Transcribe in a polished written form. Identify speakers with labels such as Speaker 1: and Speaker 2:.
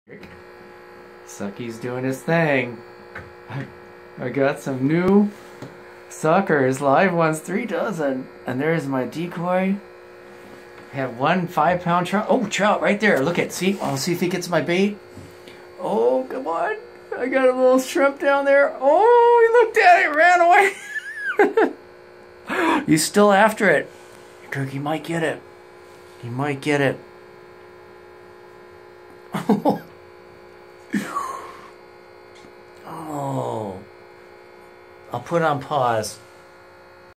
Speaker 1: Sucky's doing his thing. I got some new suckers, live ones, 3 dozen. And there's my decoy. I have 1 5-pound trout. Oh, trout right there. Look at, see? I'll see if he gets my bait. Oh, come on. I got a little shrimp down there. Oh, he looked at it, ran away. He's still after it. Kirk, he might get it. He might get it. Oh. I'll put on pause.